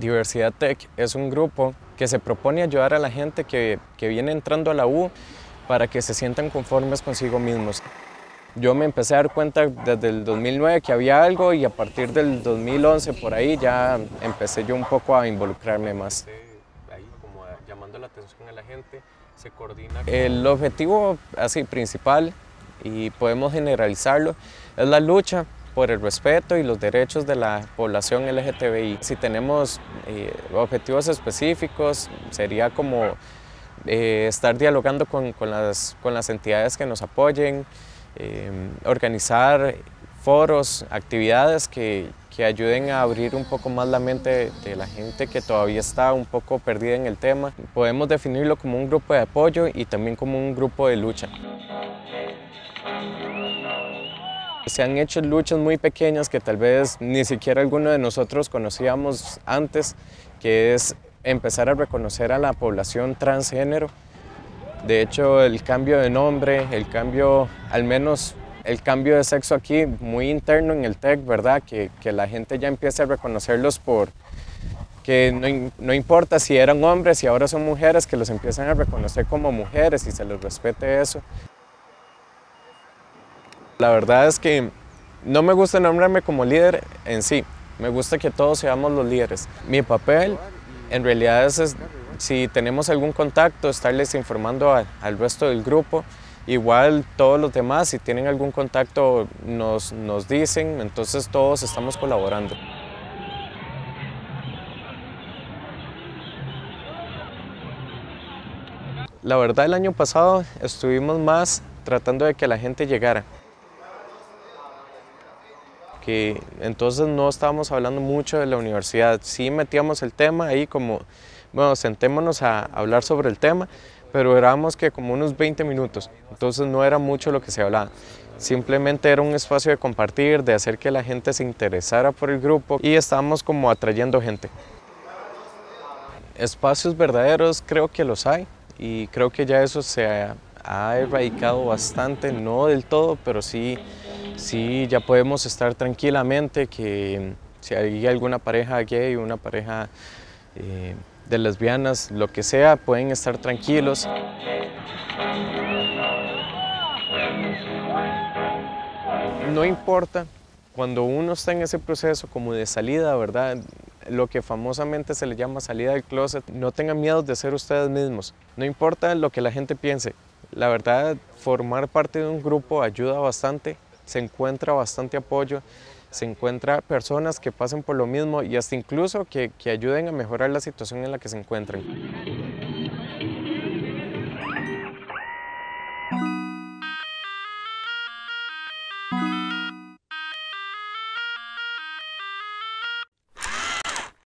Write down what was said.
Diversidad Tech es un grupo que se propone ayudar a la gente que viene entrando a la U para que se sientan conformes consigo mismos. Yo me empecé a dar cuenta desde el 2009 que había algo y a partir del 2011 por ahí ya empecé yo un poco a involucrarme más. Ahí como llamando la atención a la gente, se coordina. El objetivo así principal, y podemos generalizarlo, es la lucha por el respeto y los derechos de la población LGTBI. Si tenemos objetivos específicos, sería como estar dialogando con las entidades que nos apoyen, organizar foros, actividades que ayuden a abrir un poco más la mente de la gente que todavía está un poco perdida en el tema. Podemos definirlo como un grupo de apoyo y también como un grupo de lucha. Se han hecho luchas muy pequeñas que tal vez ni siquiera alguno de nosotros conocíamos antes, que es empezar a reconocer a la población transgénero. De hecho, el cambio de nombre, el cambio, al menos el cambio de sexo aquí, muy interno en el TEC, ¿verdad? Que la gente ya empiece a reconocerlos por que no importa si eran hombres y ahora son mujeres, que los empiezan a reconocer como mujeres y se les respete eso. La verdad es que no me gusta nombrarme como líder en sí, me gusta que todos seamos los líderes. Mi papel en realidad es si tenemos algún contacto, estarles informando al resto del grupo. Igual todos los demás, si tienen algún contacto, nos dicen, entonces todos estamos colaborando. La verdad, el año pasado estuvimos más tratando de que la gente llegara. Que entonces no estábamos hablando mucho de la universidad, sí metíamos el tema ahí como, bueno, sentémonos a hablar sobre el tema, pero éramos que como unos 20 minutos, entonces no era mucho lo que se hablaba. Simplemente era un espacio de compartir, de hacer que la gente se interesara por el grupo y estábamos como atrayendo gente. Espacios verdaderos creo que los hay y creo que ya eso se ha erradicado bastante, no del todo, pero sí ya podemos estar tranquilamente que si hay alguna pareja gay o una pareja de lesbianas, lo que sea, pueden estar tranquilos. No importa, cuando uno está en ese proceso como de salida, ¿verdad? Lo que famosamente se le llama salida del closet, no tengan miedo de ser ustedes mismos. No importa lo que la gente piense. La verdad, formar parte de un grupo ayuda bastante, se encuentra bastante apoyo, se encuentra personas que pasen por lo mismo y hasta incluso que ayuden a mejorar la situación en la que se encuentran.